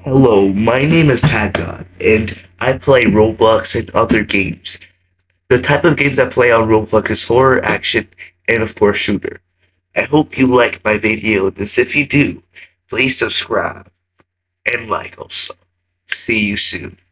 Hello, my name is CAPGOD, and I play Roblox and other games. The type of games I play on Roblox is horror, action, and of course shooter. I hope you like my video, and if you do, please subscribe and like also. See you soon.